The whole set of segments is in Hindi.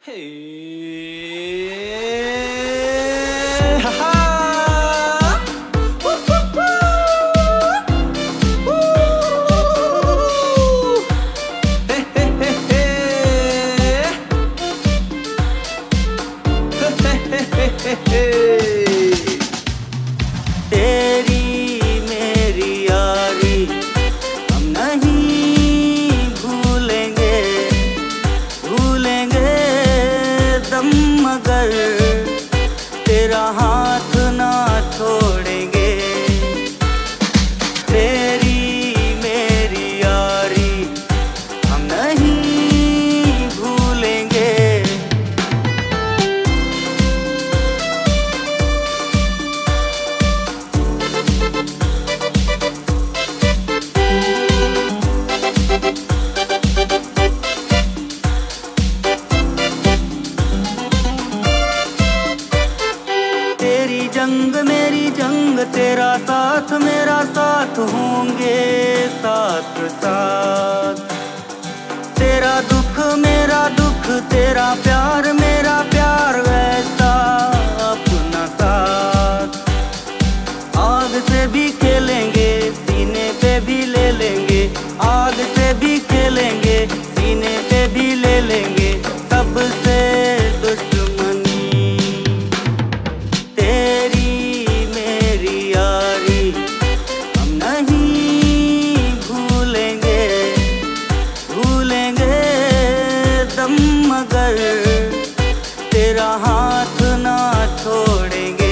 तेरी मेरी यारी हम नहीं भूलेंगे, भूलेंगे दम मगर तेरा हाथ ना छोड़ेंगे। तेरी मेरी यारी हम नहीं भूलेंगे। तेरी जंग मेरी जंग, तेरा साथ मेरा साथ होंगे साथ साथ। तेरा दुख मेरा दुख, तेरा प्यार मेरा प्यार, वैसा अपना साथ। आग से भी खेलेंगे, सीने पे भी ले लेंगे। आग से भी खेलेंगे, सीने पे भी ले लेंगे। सबसे मगर तेरा हाथ ना छोड़ेंगे।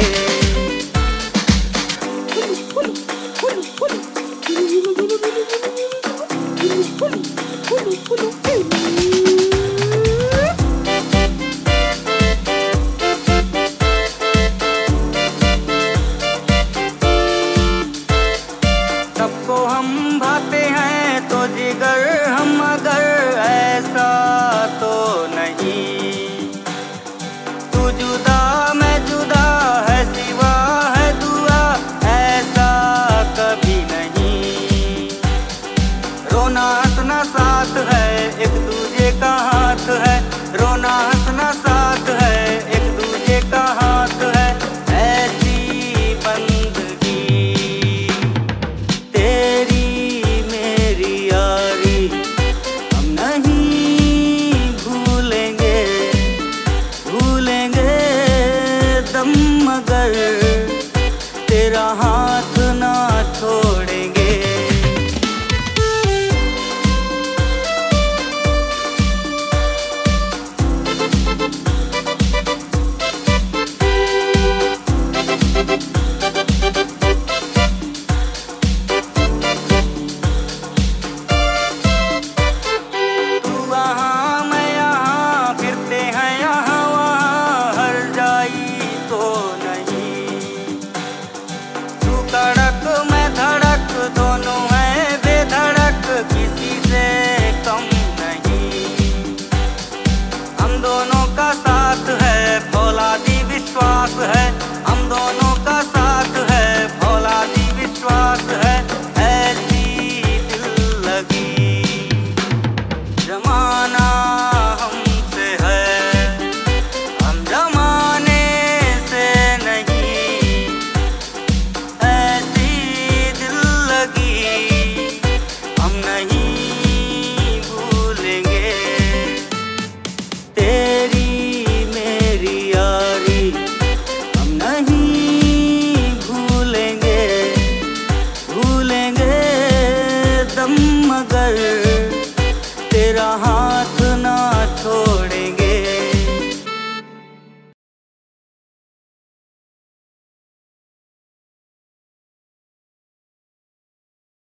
सबको हम भाते हैं तो जिगर हम, मगर ऐसा तो नहीं। तू जुदा मैं जुदा, है सिवा है दुआ, ऐसा कभी नहीं। रोना हंसना साथ है, एक दूजे का हाथ है। रोना हंसना साथ है, एक दूजे का हाथ है। ऐसी बंदगी तेरी मेरी यारी हम नहीं भूलेंगे, भूलेंगे दम मगर तेरा हाथ ना छोड़ेंगे। मैं धड़क दोनों हैं बेधड़क, किसी से कम नहीं। हम दोनों का साथ है, फौलादी विश्वास है।